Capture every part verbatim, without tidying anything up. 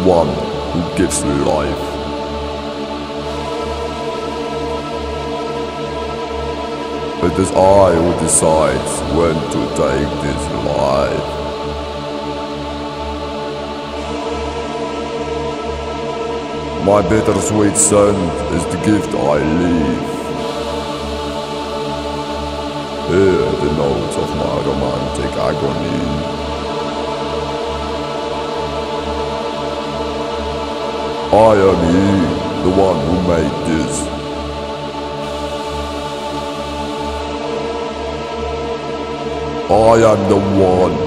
one who gives life. It is I who decides when to take this life. My bittersweet scent is the gift I leave. Hear the notes of my romantic agony. I am he, the one who made this. I am the one.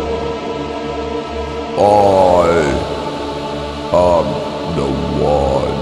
I am the one.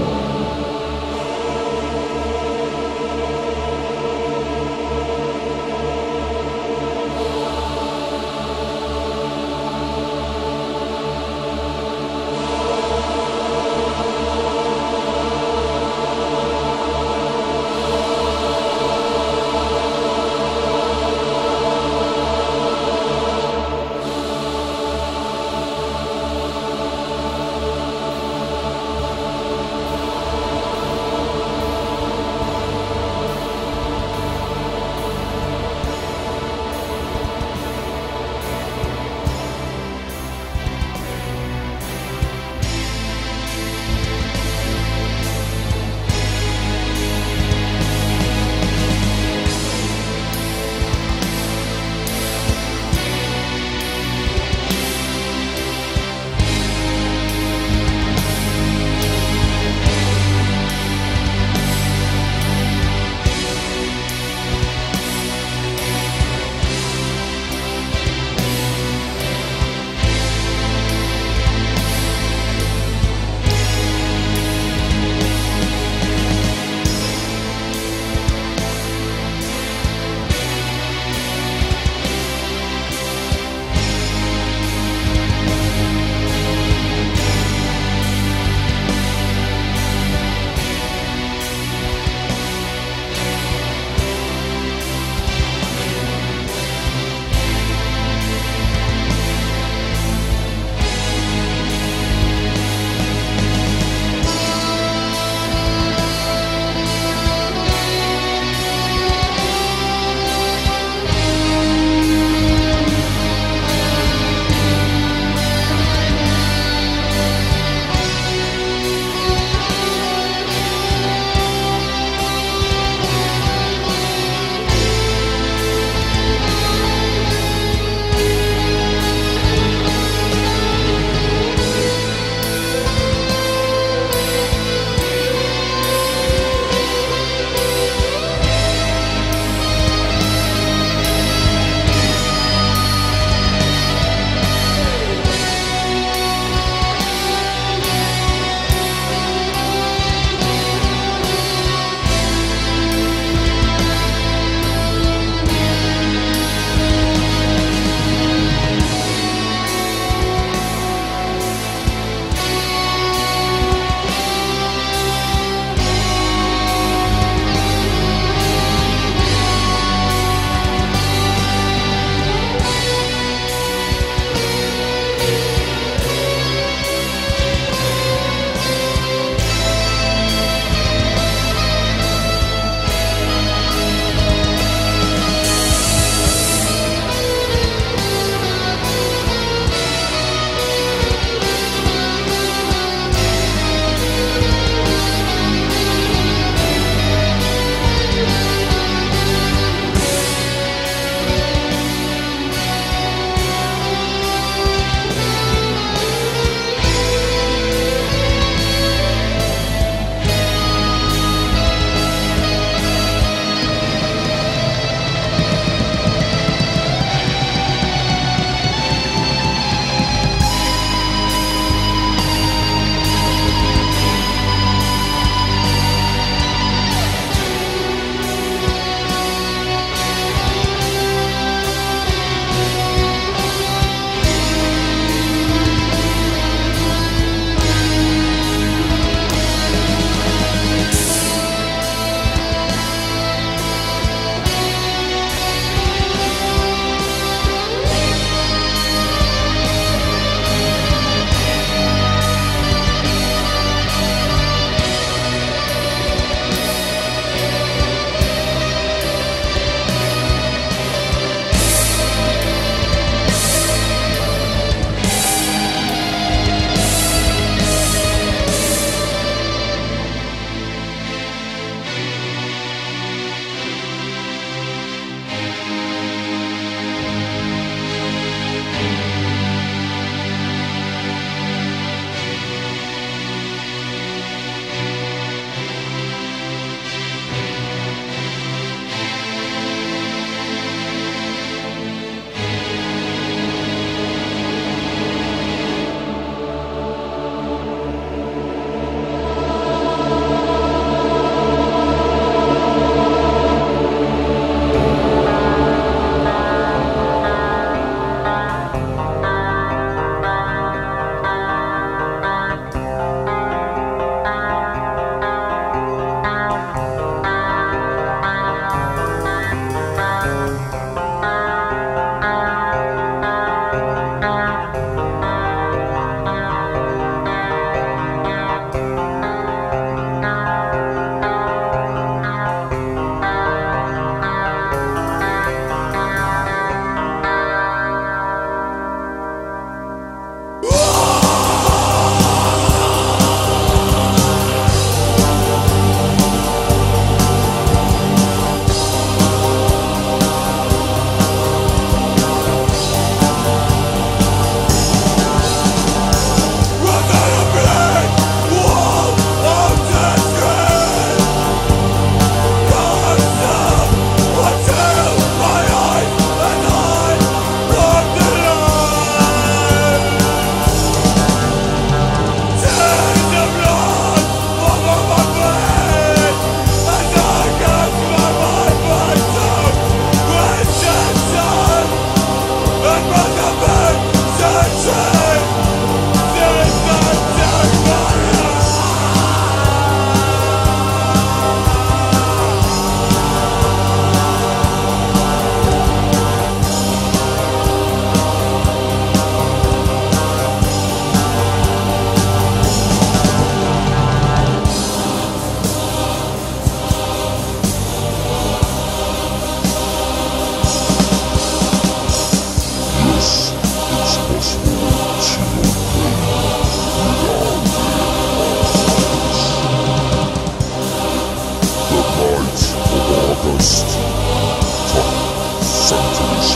First time centuries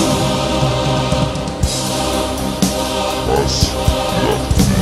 has left me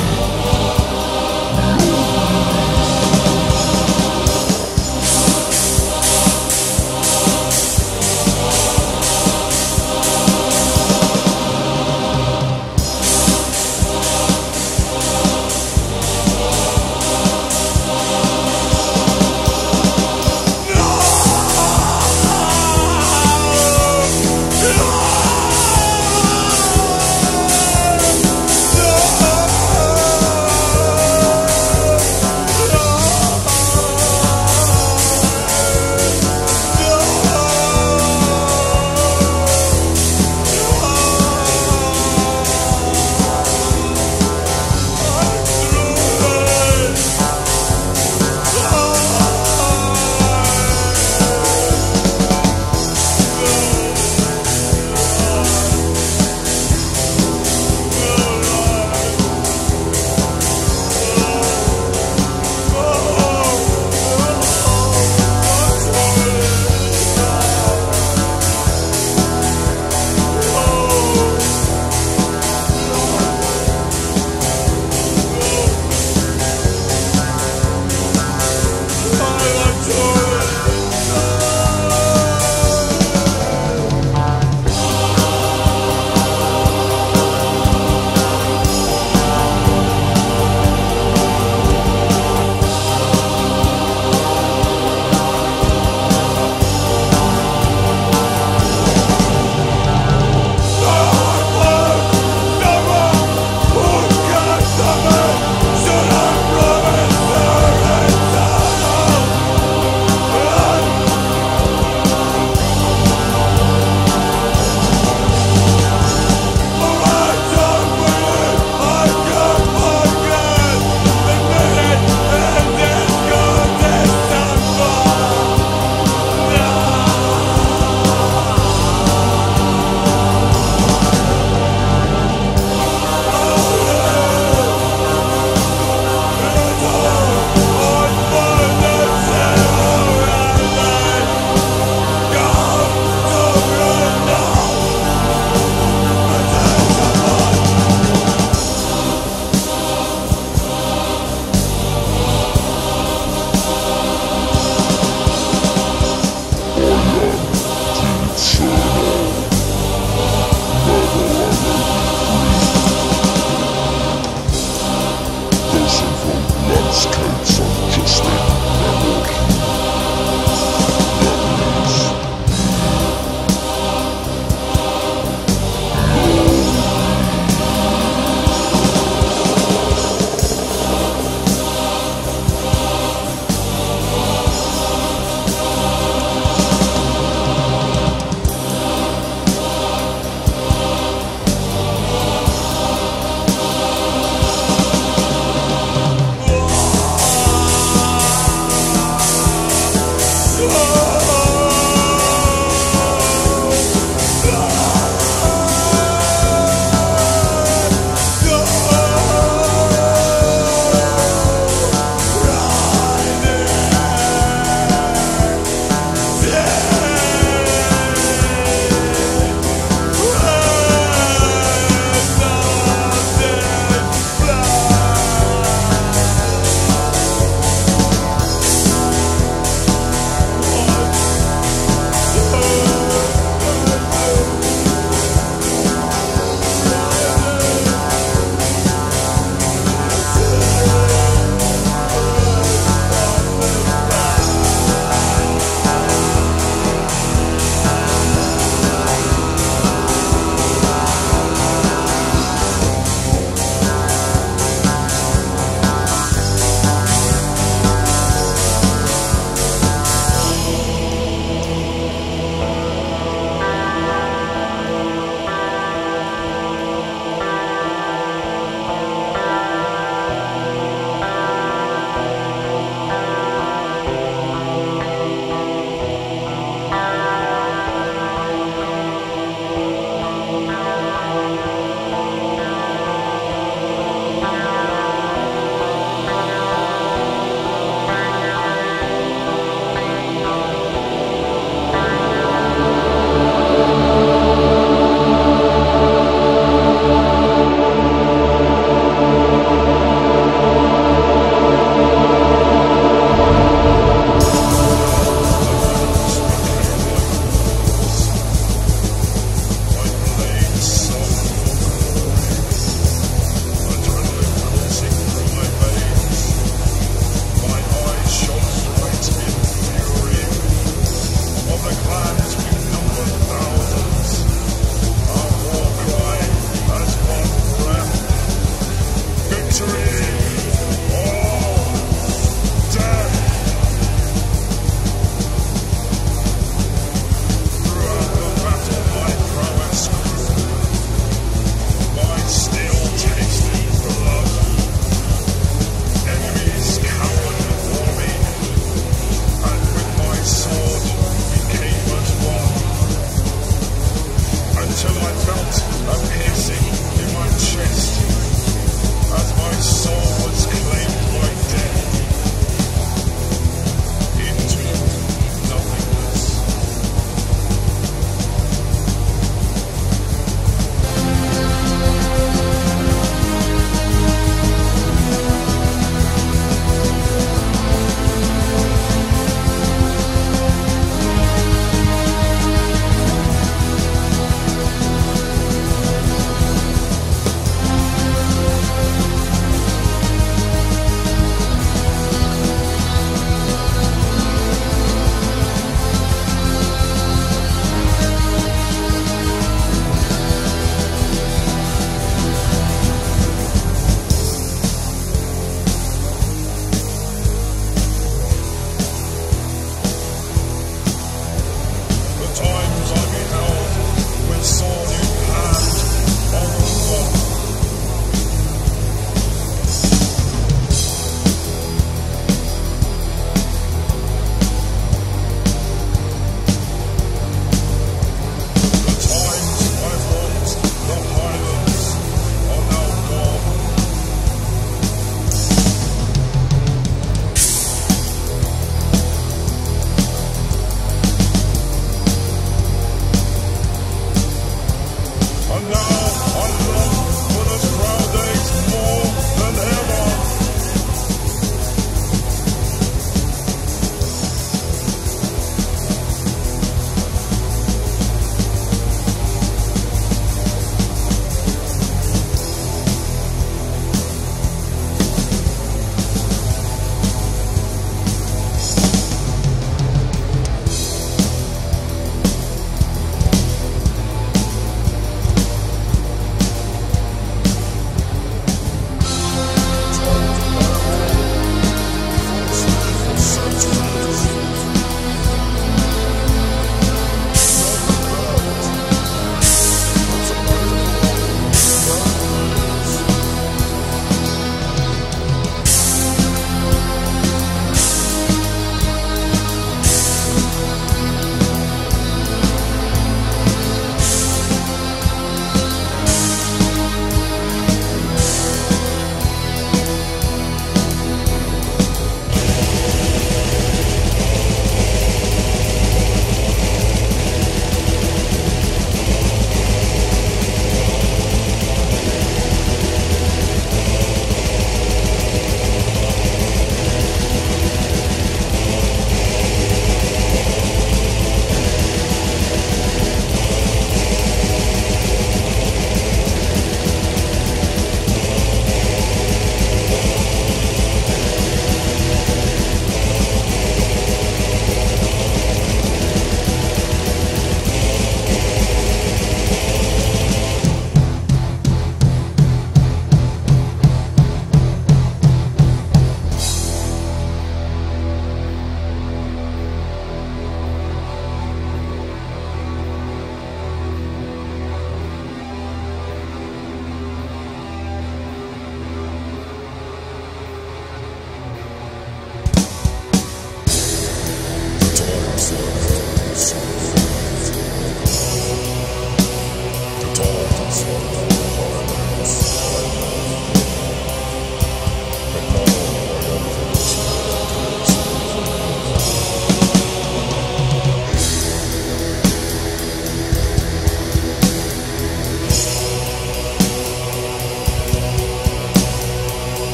landscapes of just a memory.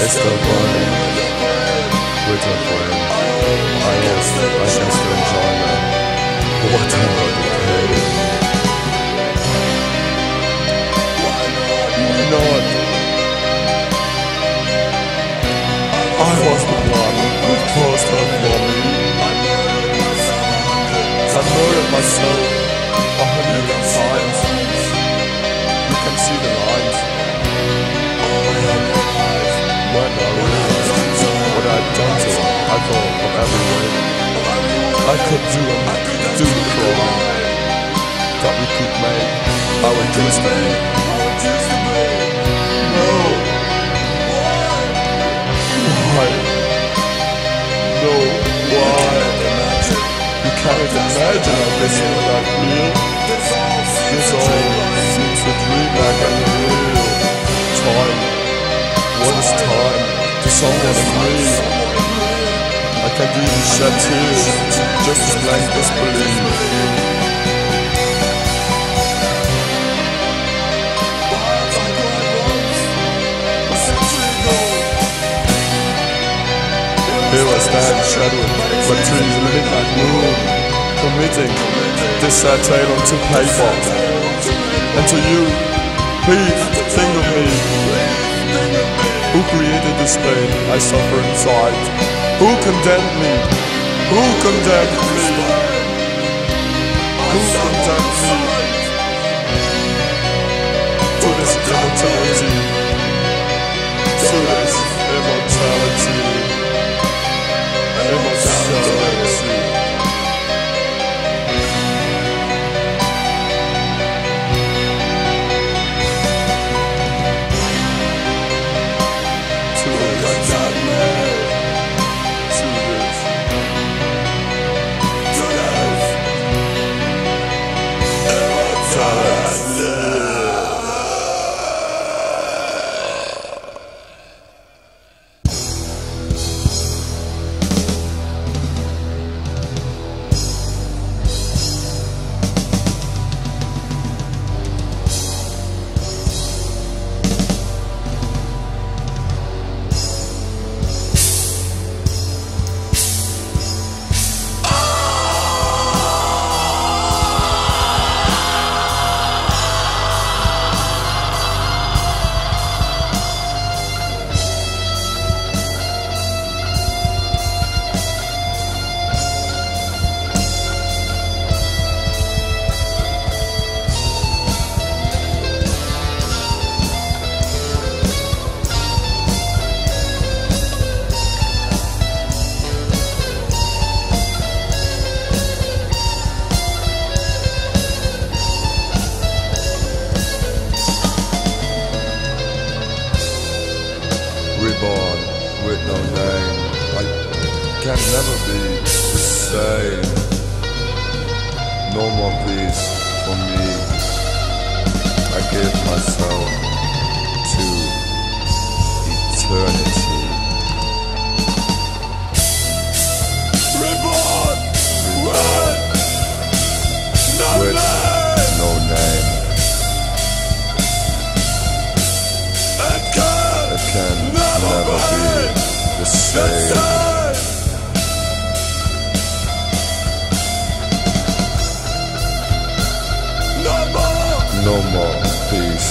Taste of burning with a friend. I also, I can still enjoy them. Whatever the pain. Why not? I was the one who caused her for me. I murdered myself a hundred times. You can see the lines. When I realized what I'd done to her, I thought of every way I could do and do the crime that we could make how it used to be. No. Why? No, why? You can't imagine how this is that real. This all seems a dream like a real time. What is time to someone in me? I can't even shed tears, just as blank disbelief. Here I stand shadowed by trees in the midnight moon, committing this sad tale onto paper. And to you, please think of me. Who created this pain I suffer inside? Who condemned me? Who condemned me? Who condemned me to this immortality? To this immortality. Immortality. Reborn with no name, I can never be the same. No more peace for me. I give myself to eternity. Reborn, Reborn. No with name. No name. It can never be the same. No more peace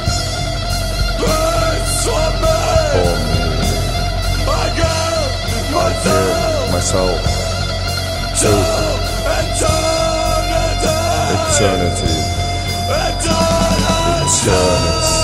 for me. I give myself to eternity. Eternity.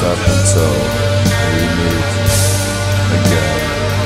up until we meet again.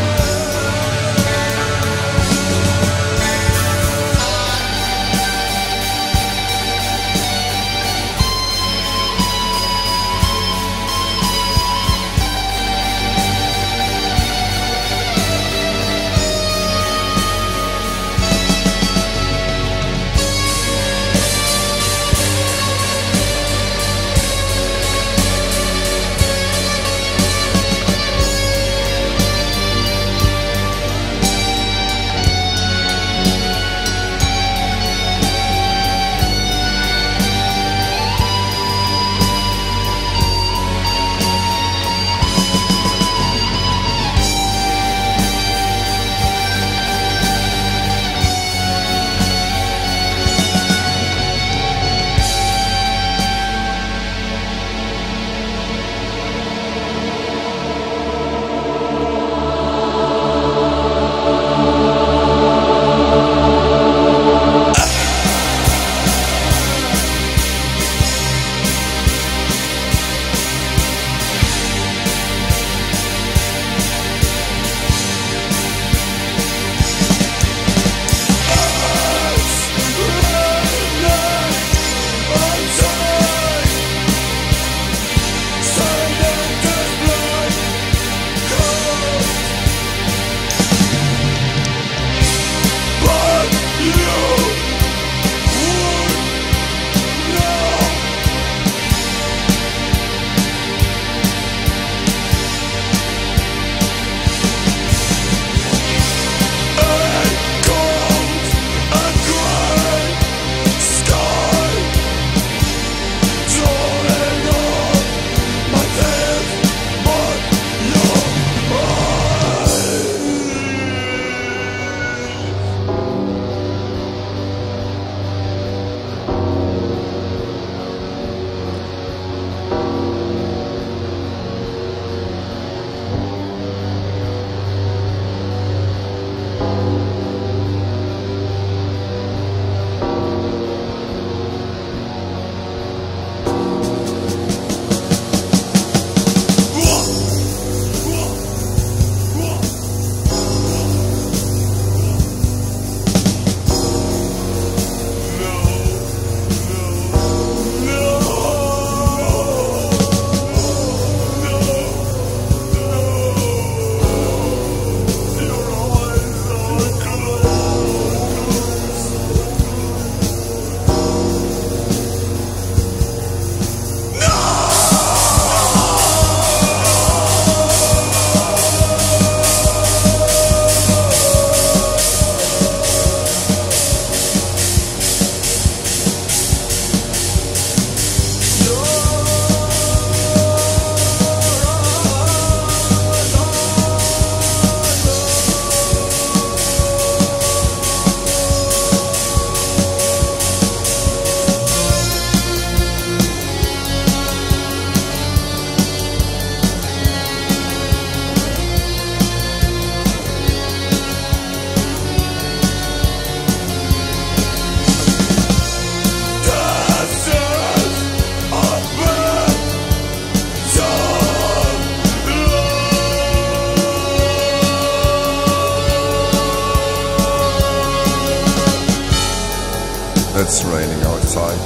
It's raining outside,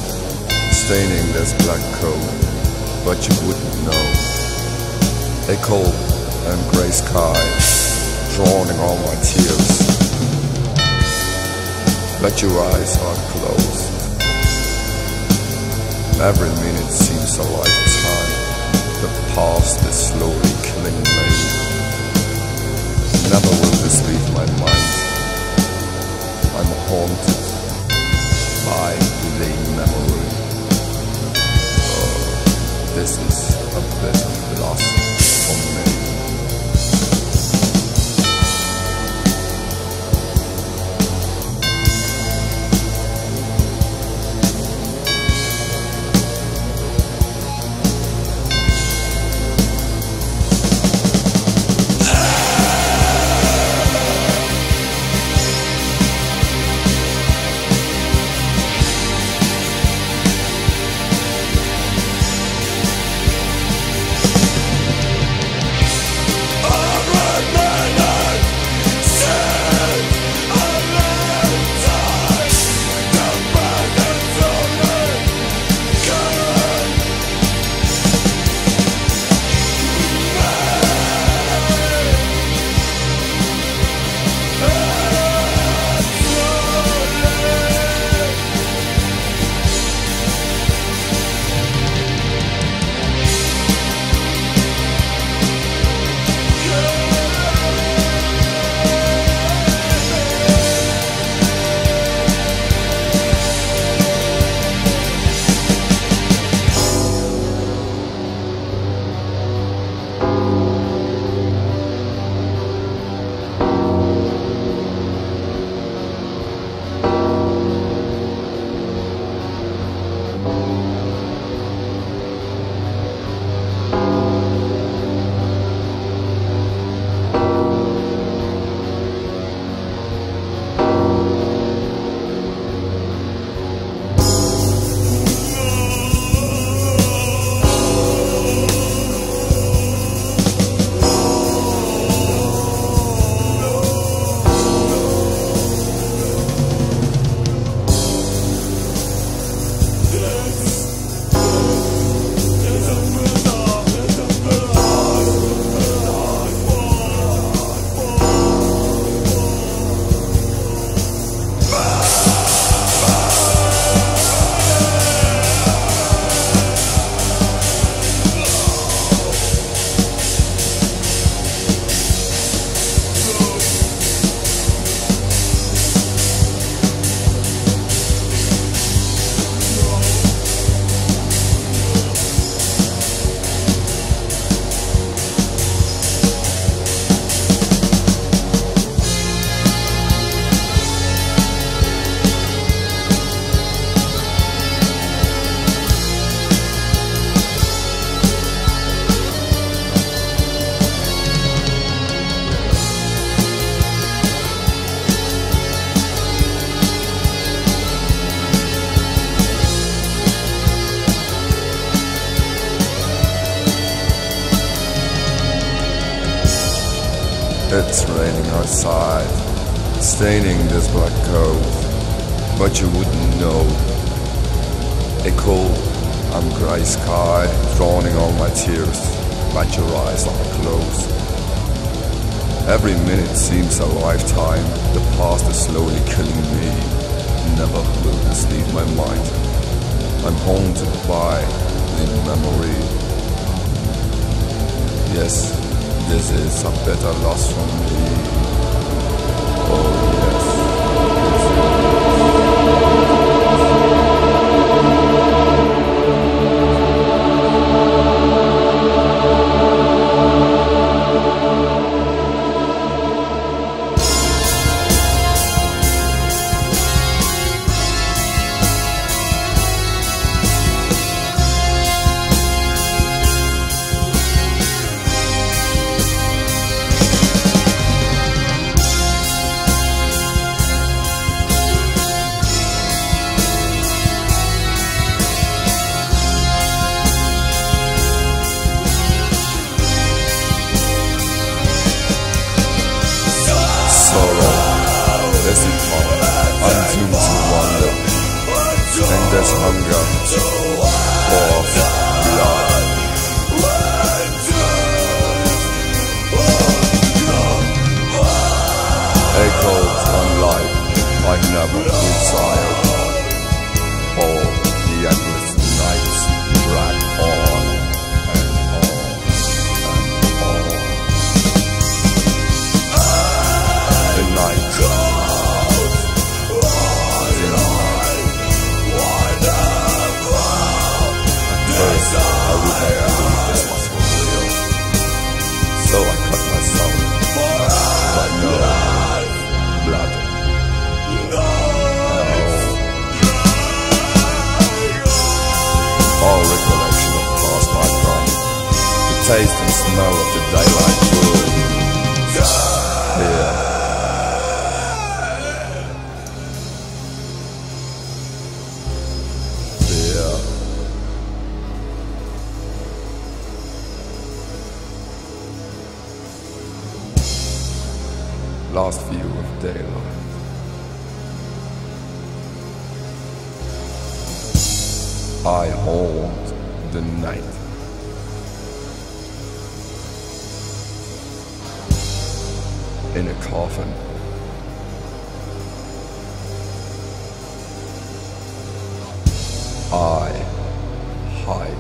staining this black coat, but you wouldn't know. A cold and grey sky, drowning all my tears. But your eyes are closed. Every minute seems a lifetime. The past is slowly killing me. Never will this leave my mind. I'm haunted by delaying memory. Oh, this is a bit of loss for me. It's raining outside, staining this black coat, but you wouldn't know. A cold and grey sky drowning all my tears, but your eyes are closed. Every minute seems a lifetime, the past is slowly killing me. Never will this leave my mind. I'm haunted by the memory. Yes, this is a better loss for me. Oh yes. As it falls, I'm doomed to wander, and there's hunger for blood. Echoes on life I never desired. All the endless nights drag on and on and on. The night. First, I would have believed this was for real, so I cut myself. But no, blood. No. All recollection of past are gone. The taste and smell of the daylight grew. Yeah. Last view of daylight. I haunt the night. In a coffin. I hide.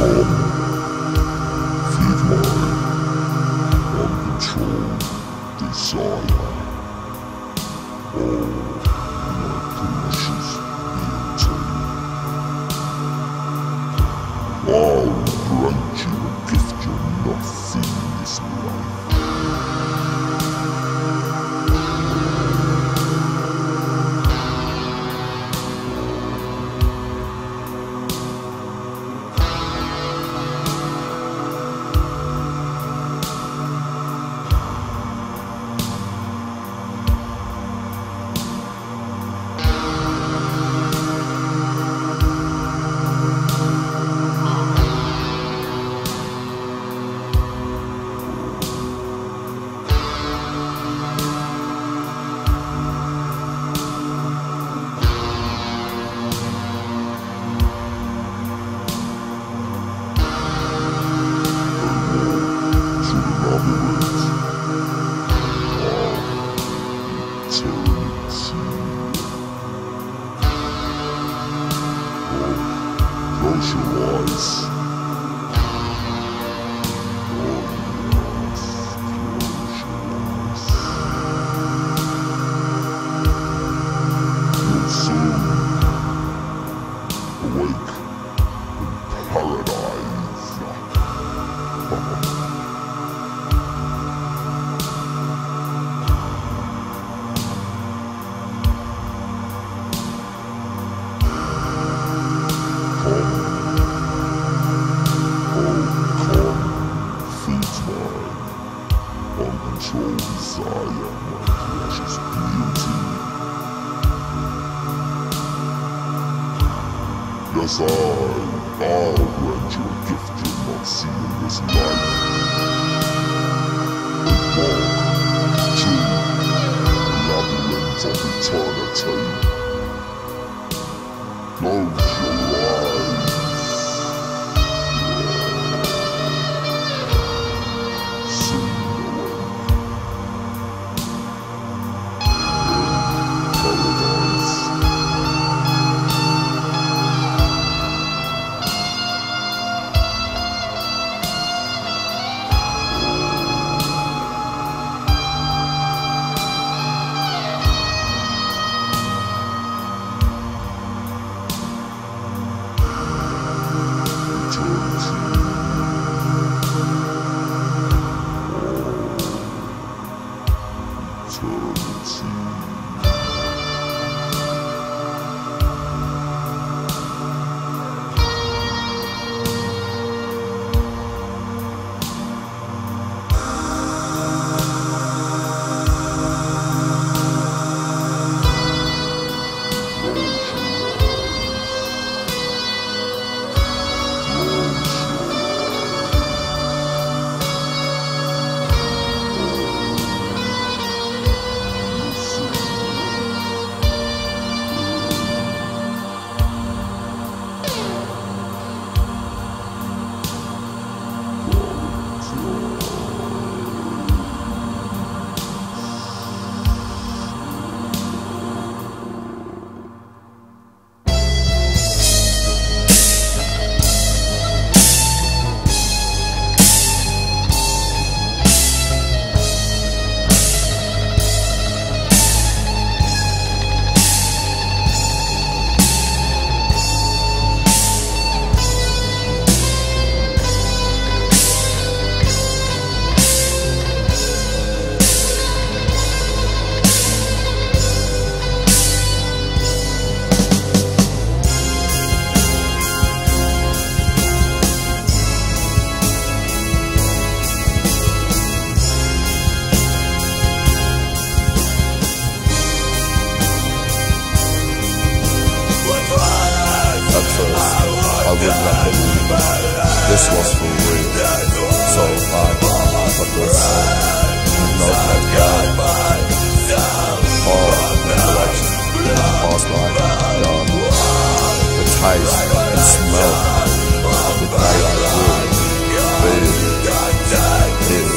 Yes, I, I'll grant you a gift you're not seeing this life. And walk to the labyrinth of eternity. Close your eyes. Soon awake. In paradise. I would not believe this was for real. So I, but this did not let go. All recollection, past life, gone. The taste and smell of the day I would feel, feel.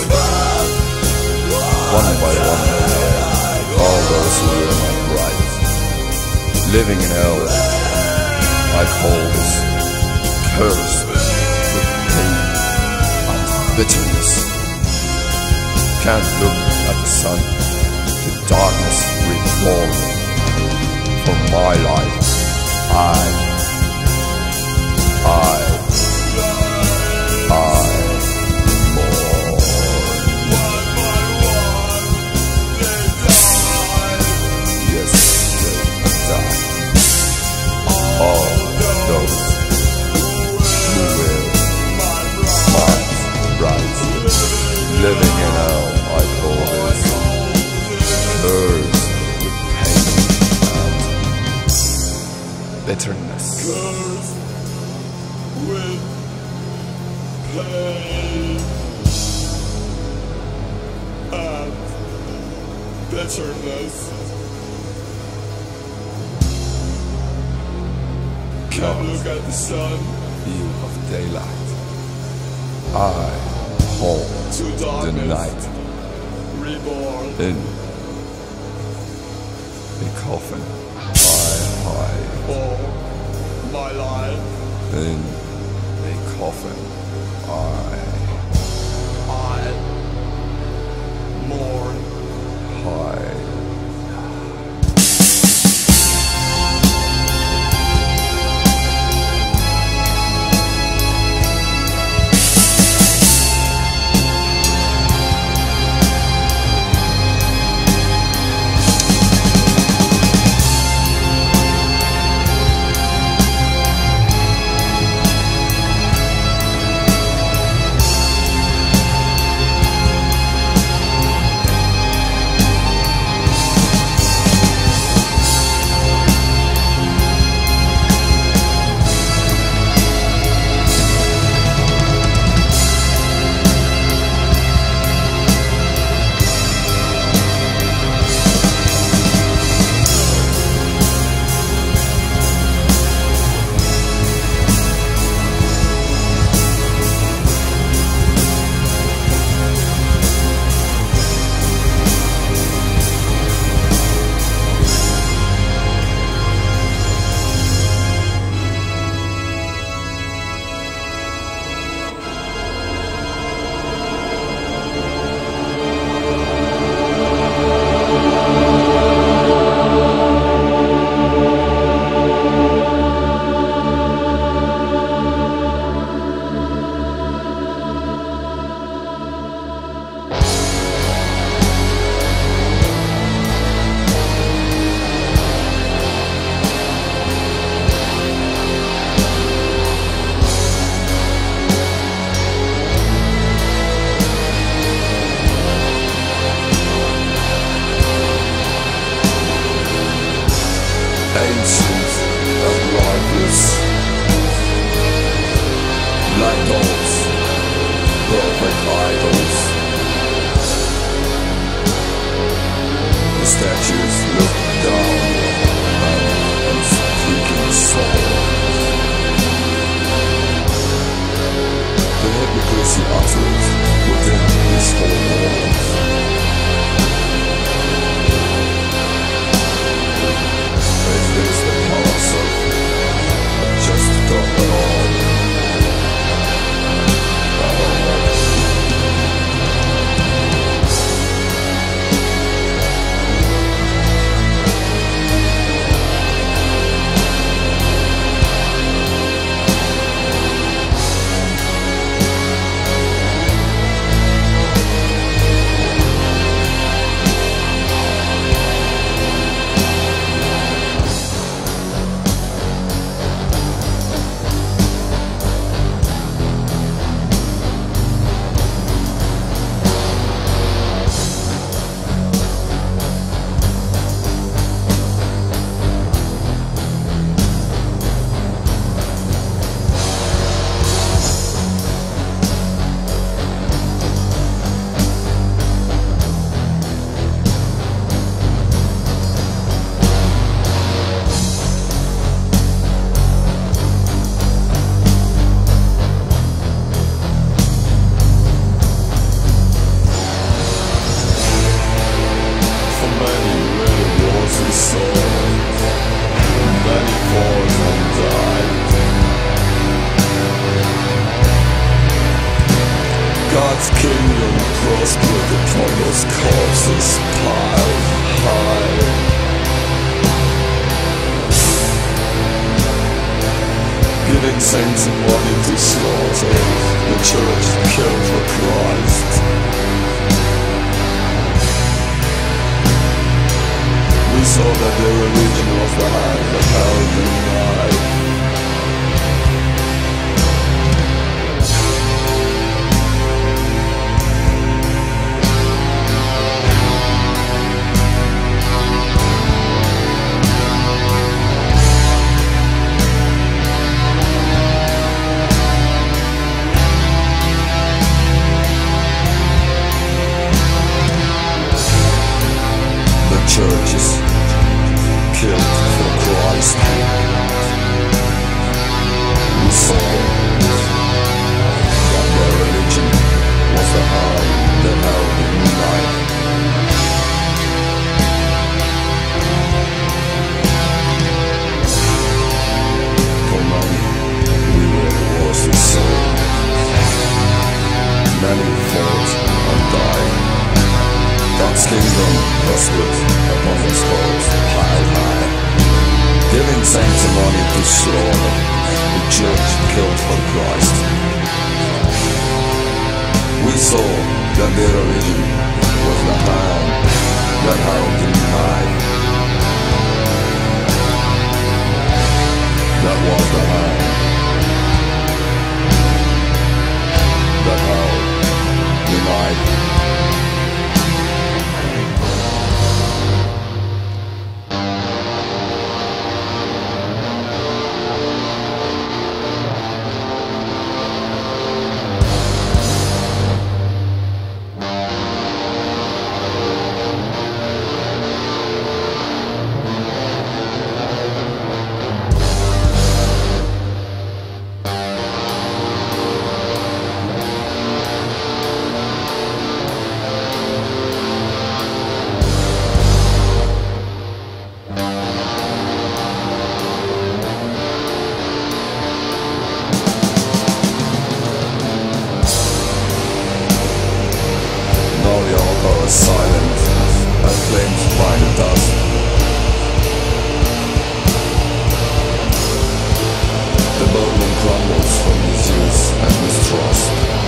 One by one, all those who were in my grave, living in hell. I call this cursed with can't look at the sun, the darkness reborn. For my life, I, I, I mourn. Yes, they die. All those who will fight right, living in hell, I call this. Cursed with pain and bitterness. Cursed with pain and bitterness. Come look at the sun. View of daylight. I hold To the darkness. night Reborn. in a coffin. I hide All my life. in a coffin. I I mourn. hide. God's kingdom prospered upon those corpses piled high. Giving saints money to slaughter, the church killed for Christ. We saw that their religion was the hand that held the knife. Churches killed for Christ. We saw that their religion was the hand that held the knife. For money, we were the wars we saw. Many fought and died. God's kingdom prospered upon his foes piled high. Giving saints money to slaughter, the church killed for Christ. We saw that their religion was the hand that held the knife. That was the hand that held the knife. Silent, acclaimed by the dust. The building crumbles from misuse and mistrust.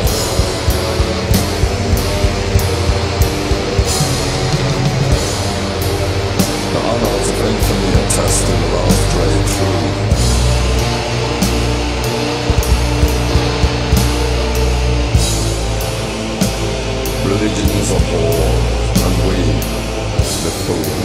The annals of infamy attest to the love strayed through. Religion is a whore, and we, the fool.